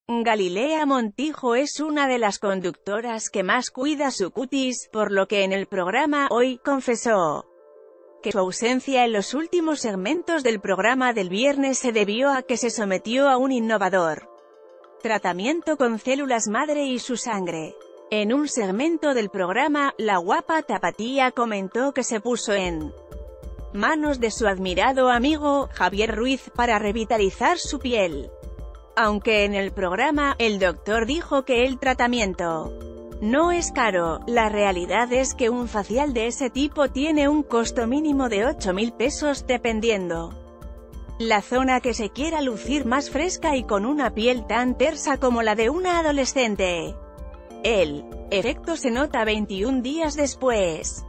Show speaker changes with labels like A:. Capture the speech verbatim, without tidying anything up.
A: Galilea Montijo es una de las conductoras que más cuida su cutis, por lo que en el programa Hoy confesó que su ausencia en los últimos segmentos del programa del viernes se debió a que se sometió a un innovador tratamiento con células madre y su sangre. En un segmento del programa, la guapa tapatía comentó que se puso en manos de su admirado amigo, Javier Ruiz, para revitalizar su piel. Aunque en el programa, el doctor dijo que el tratamiento no es caro, la realidad es que un facial de ese tipo tiene un costo mínimo de ocho mil pesos dependiendo la zona que se quiera lucir más fresca y con una piel tan tersa como la de una adolescente. El efecto se nota veintiún días después.